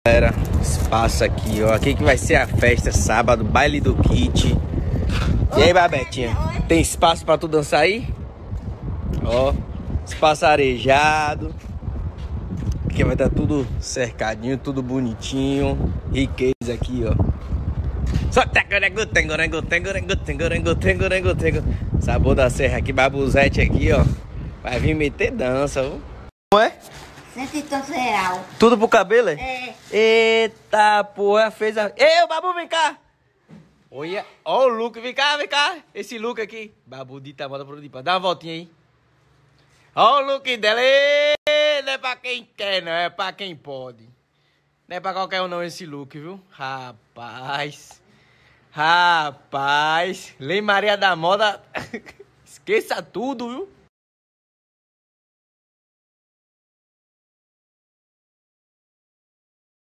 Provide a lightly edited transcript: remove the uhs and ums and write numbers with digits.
Galera, espaço aqui, ó. Aqui que vai ser a festa sábado, baile do kit. E aí, Babetinha? Tem espaço pra tu dançar aí? Ó, espaço arejado. Aqui vai estar tudo cercadinho, tudo bonitinho. Riqueza aqui, ó. Só sabor da serra aqui, Babuzete aqui, ó. Vai vir meter dança, ó. Como é? R$100. Tudo pro cabelo, é? É. Eita, porra, fez a... Ei, Babu, vem cá! Olha, ó o look, vem cá, vem cá. Esse look aqui. Babu, dita moda pro Dipa. Dá uma voltinha aí. Ó o look dela. Ei, não é pra quem quer, não. É pra quem pode. Não é pra qualquer um não esse look, viu? Rapaz. Rapaz. Lei Maria da Moda. Esqueça tudo, viu?